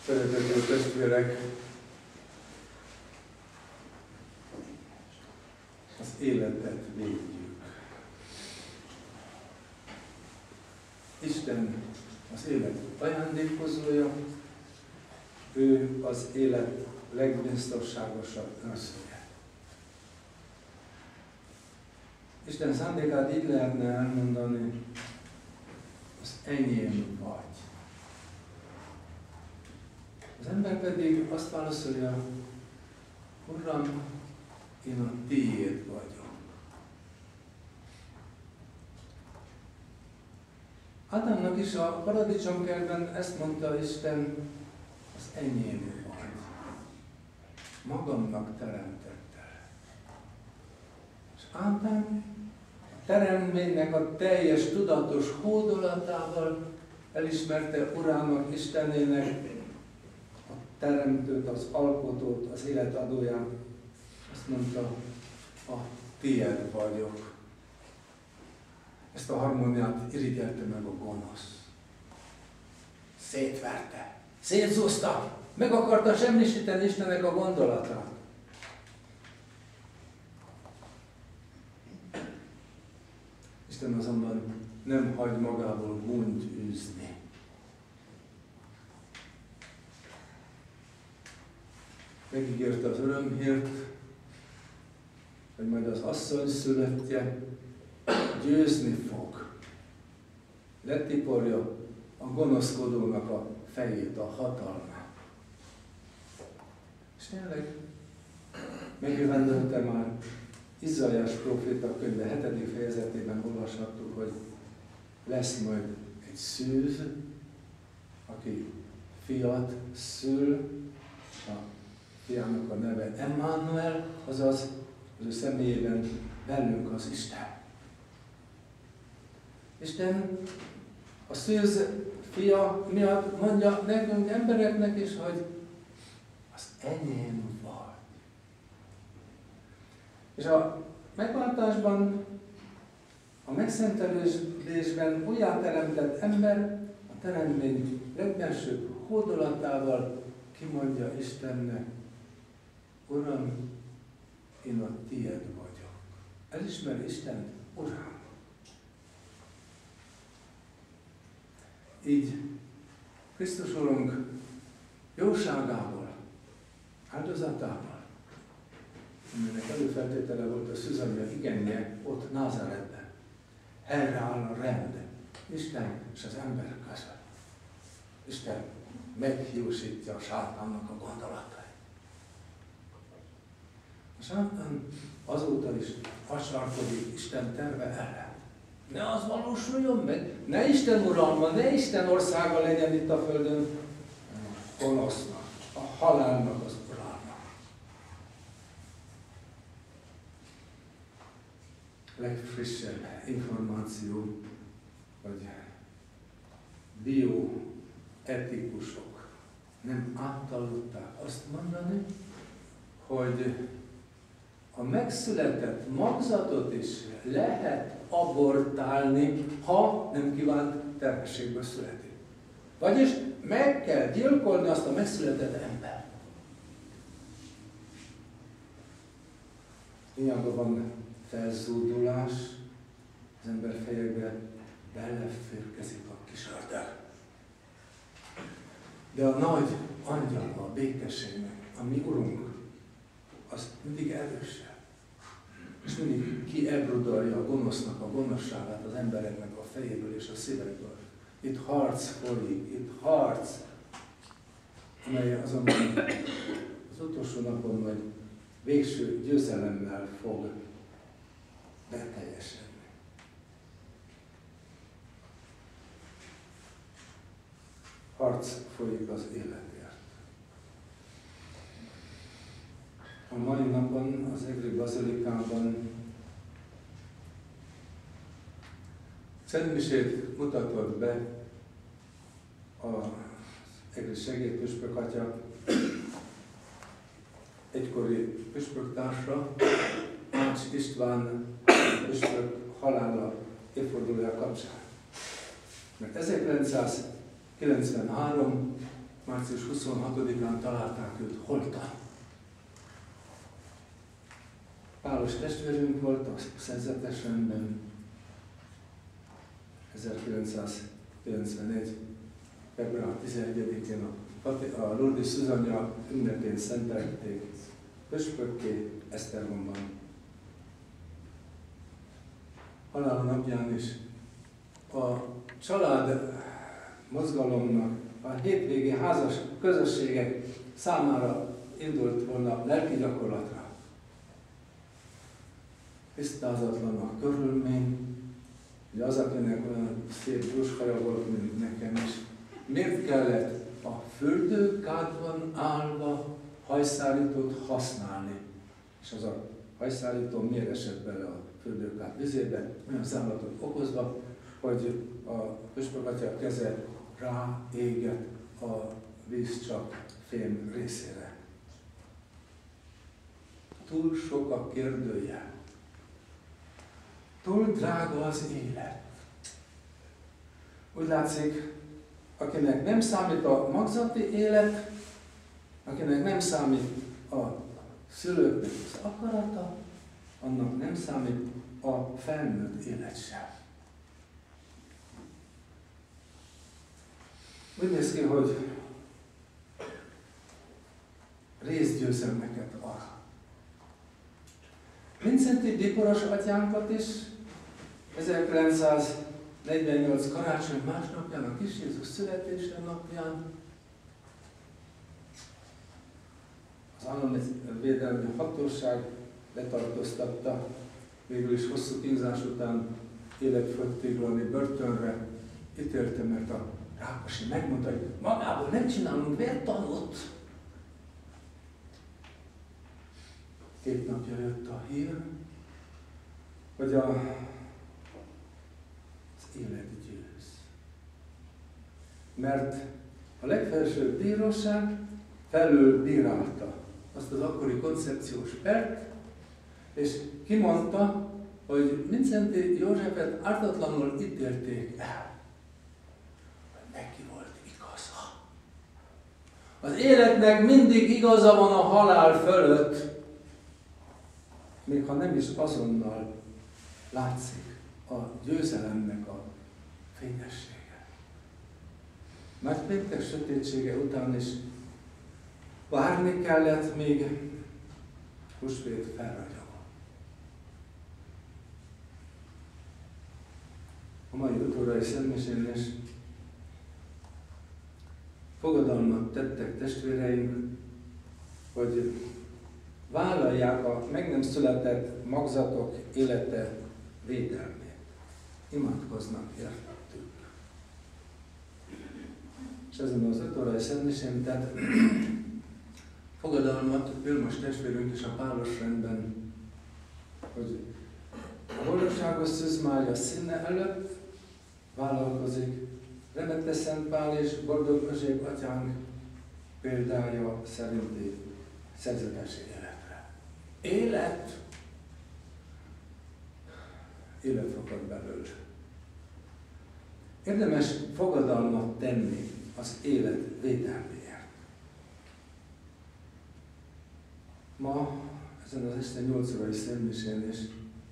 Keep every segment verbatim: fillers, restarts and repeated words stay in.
Szeretető testvérek, az életet védjük. Isten az élet ajándékozója, ő az élet legbiztonságosabb őrzője. Isten szándékát így lehetne elmondani, az enyém vagy. Az ember pedig azt válaszolja, Uram, én a tiéd vagyok. Ádámnak is a paradicsomkertben ezt mondta Isten, az enyém vagy. Magamnak teremtette. És Ádám a teremtménynek a teljes tudatos hódolatával elismerte Urának, Istenének, a teremtőt, az alkotót, az életadóját. Azt mondta, a tiéd vagyok. Ezt a harmóniát irigyelte meg a gonosz. Szétverte, szétzúzta, meg akarta semmisíteni Istennek a gondolatát. Isten azonban nem hagy magából gúnyt űzni. Megígérte az örömhírt, hogy majd az asszony szülöttje győzni fog. Letiporja a gonoszkodónak a fejét, a hatalmát. És tényleg megjövendölte már Izaiás próféta könyve hetedik fejezetében olvashattuk, hogy lesz majd egy szűz, aki fiat szül, a fiának a neve Emmanuel, azaz az ő személyében velünk az Isten. Isten a szűz fia miatt mondja nekünk, embereknek is, hogy az enyém vagy. És a megváltásban, a megszentelésben újjáteremtett ember a teremtmény legbensőbb hódolatával kimondja Istennek, Uram, én a tiéd vagyok. Elismeri Isten Uram. Így Krisztus Urunk jóságából, áldozatával, aminek előfeltétele volt a szűzanyja igenje ott Názáretben, helyreáll a rend Isten és az ember között. Isten meghiúsítja a sátánnak a gondolatait. A sátán azóta is hasarkodik Isten terve ellen. Ne az valósuljon meg, ne Isten uralma, ne Isten országa legyen itt a földön, a gonosznak, a halálnak az uralma. Legfrissebb információ, hogy bioetikusok nem átallották azt mondani, hogy a megszületett magzatot is lehet abortálni, ha nem kívánt terhességből születik. Vagyis meg kell gyilkolni azt a megszületett embert. Hiába van felzúdulás, az ember fejébe beleférkezik a kis ördög. De a nagy angyal, a békességnek, a mi Urunk, az mindig erősebb. És mindig kiebrudalja a gonosznak a gonoszságát az embereknek a fejéből és a szívekből. Itt harc folyik, itt harc, amely azonban az utolsó napon majd végső győzelemmel fog beteljesedni. Harc folyik az életért. A mai napon az Egri Bazilikában szentmisét mutatott be az Egri segédpüspök atya egykori püspöktársa, Ács István püspök halála évfordulója kapcsán. Mert ezerkilencszázkilencvenhárom. március huszonhatodikán találták őt holtan. Pálos testvérünk volt a szerzetes rendben ezerkilencszázkilencvenegy. február tizenegyedikén a, a Lourdes Szuzanya ünnepén szentelték püspökké Esztergomban. Halála napján is a család mozgalomnak, a hétvégi házas közösségek számára indult volna lelki gyakorlatra. Tisztázatlan a körülmény, hogy az, akinek olyan szép dúshaja volt, mint nekem is, miért kellett a fürdőkádban állva hajszárítót használni? És az a hajszárító miért esett bele a fürdőkád vizébe, olyan számlatot okozva, hogy a püspök atya keze ráégett a vízcsap fém részére. Túl sok a kérdője. Túl drága az élet. Úgy látszik, akinek nem számít a magzati élet, akinek nem számít a szülőknek az akarata, annak nem számít a felnőtt élet sem. Úgy néz ki, hogy részgyőzelmeket arra. Vincenti Biporos atyánkat is ezerkilencszáznegyvennyolc karácsony másnapján, a Kis Jézus születése napján az államvédelmi hatóság letartóztatta, végül is hosszú kínzás után életfogytiglani börtönre ítélte, mert a Rákosi megmondta, hogy magából nem csinálunk vértanút. Két napja jött a hír, hogy a, az élet győz. Mert a legfelsőbb bíróság felül bírálta azt az akkori koncepciós pert, és kimondta, hogy Vincenti Józsefet ártatlanul ítélték el. Neki volt igaza. Az életnek mindig igaza van a halál fölött, még ha nem is azonnal látszik a győzelemnek a fényessége. Nagypéntek sötétsége után is várni kellett, még húsvét felragyog. A mai utórai szentmisén is fogadalmat tettek testvéreink, hogy vállalják a meg nem született magzatok élete védelmét. Imádkoznak értettük. És ezen az öt órai szentmisén tett fogadalmat Vilmos testvérünk is a pálos rendben, hogy a boldogságos Szűz Mária színe előtt vállalkozik Remete Szent Pál és Boldog Özséb atyánk példája szerinti szerzetes életre. Élet! Élet fakad belőle. Érdemes fogadalmat tenni az élet védelméért. Ma, ezen az este nyolc órai szentmisén is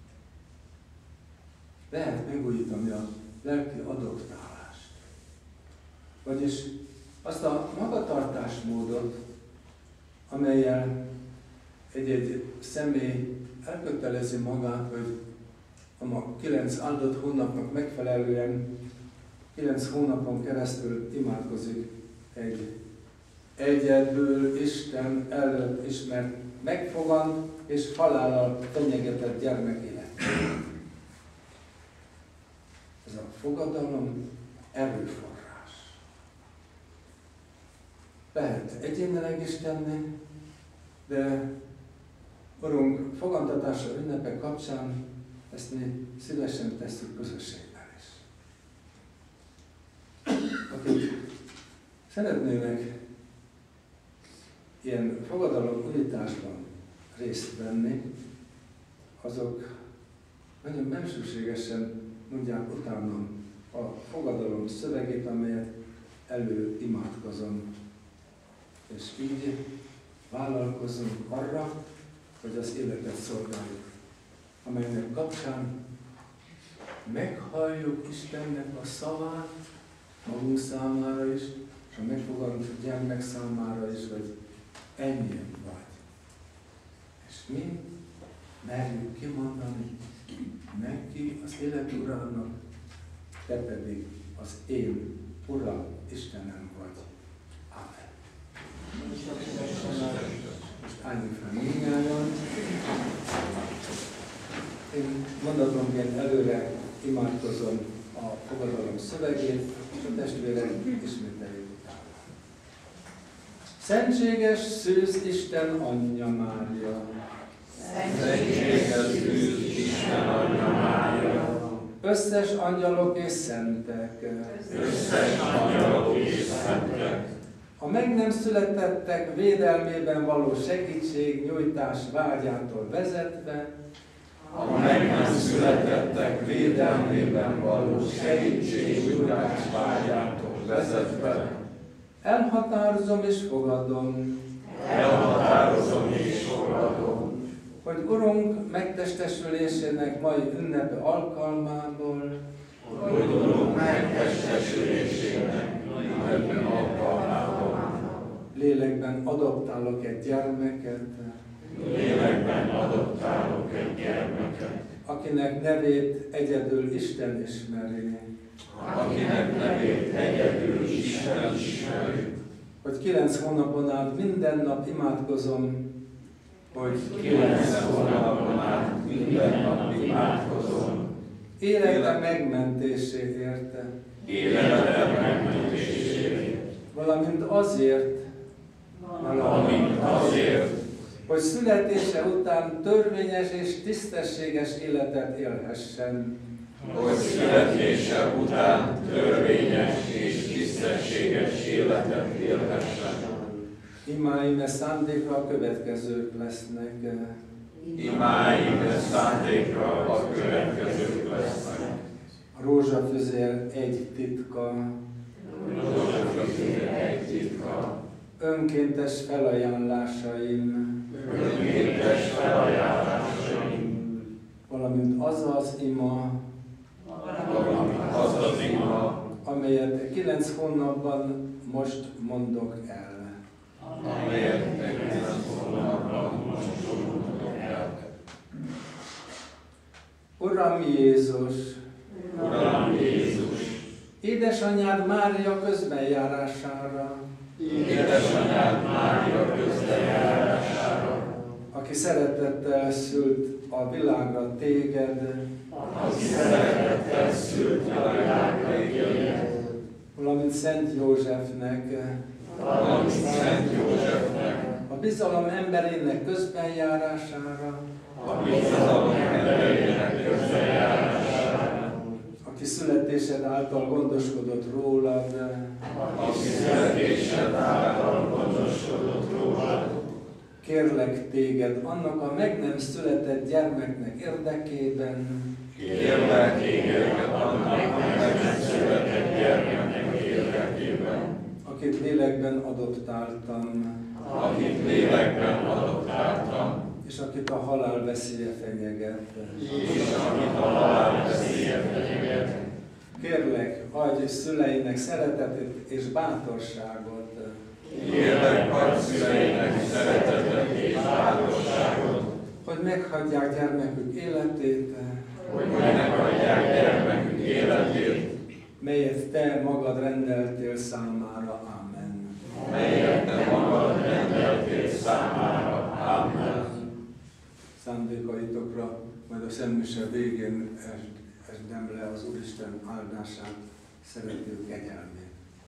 lehet megújítani a lelki adoptálást. Vagyis azt a magatartásmódot, amellyel egy-egy személy elkötelezi magát, hogy a kilenc áldott hónapnak megfelelően kilenc hónapon keresztül imádkozik egy egyedül Isten előtt ismert, megfogant és halállal fenyegetett gyermek élet. Ez a fogadalom erőforrás. Lehet egyénileg is tenni, de Urunk fogantatása ünnepek kapcsán ezt mi szívesen tesszük közösségben is. Akik szeretnének ilyen fogadalom újításban részt venni, azok nagyon bensőségesen mondják utánam a fogadalom szövegét, amelyet elő imádkozom és így vállalkozunk arra, hogy az életet szolgáljuk, amelynek kapcsán meghalljuk Istennek a szavát magunk számára is, és a megfogadott gyermek számára is, hogy enyém vagy. És mi merjük kimondani neki, az élet Urának, te pedig az én Uram, Istenem vagy. Amen. Most álljunk fel mindnyájan. Én mondatomként előre imádkozom a fogadalom szövegét, és a testvérek ismételjük utána. Szentséges szűz Isten Anyja Mária! Szentséges szűz Isten Anyja Mária! Összes angyalok és szentek! Összes angyalok és szentek! A meg nem születettek védelmében való segítség nyújtás vágyától vezetve, A meg nem születettek védelmében való segítségnyújtás vágyától vezetve, elhatározom és fogadom, elhatározom és fogadom, hogy Urunk megtestesülésének mai ünnepe alkalmából hogy Urunk megtestesülésének ünnepe alkalmából lélekben adoptálok egy gyermeket, lélekben adoptálok egy gyermeket, akinek nevét egyedül Isten ismeri, akinek nevét egyedül Isten ismeri, hogy kilenc hónapon át minden nap imádkozom, hogy kilenc hónapon át minden nap imádkozom, élete megmentéséért, életem megmentéséért, valamint azért, valamint azért, hogy születése után törvényes és tisztességes életet élhessen, hogy születése után törvényes és tisztességes életet élhessen. Imáim e szándékra a következők lesznek. Imáim e szándékra a következők lesznek. A rózsafüzér egy titka, Rózsafüzér egy titka, önkéntes felajánlásaim, önkéntes felajánlásaim, valamint az az ima, valamint az az ima, amelyet kilenc hónapban most mondok el. amelyet kilenc hónapban most mondok el. Uram Jézus, Uram Jézus, édesanyád Mária közbenjárására, édesanyád Mária közbenjárására, aki szeretettel szült a világra téged, aki szeretettel szült világra téged, valamint Szent Józsefnek, valamint Szent Józsefnek, a bizalom emberének közbenjárására, a bizalom emberének közbenjárására, aki születésed által gondoskodott rólad, aki születésed által gondoskodott rólad, kérlek téged annak a meg nem született gyermeknek érdekében, kérlek téged annak a meg nem született gyermeknek érdekében, akit lélekben adoptáltam, akit lélekben adoptáltam, és akit a halál veszélye fenyeget. és akit a halál veszélye fenyeget. Kérlek, adj szüleinek szeretetét és bátorságot, Kérlek, adj szüleinek szeretetet és bátorságot, hogy meghagyják gyermekük életét, hogy meghagyják gyermekük életét, melyet te magad rendeltél számára. Amen. melyet te magad rendeltél számára. Amen. Szándékaitokra majd a szentmise végén esdem le az Úristen áldását, szerető kegyelmét.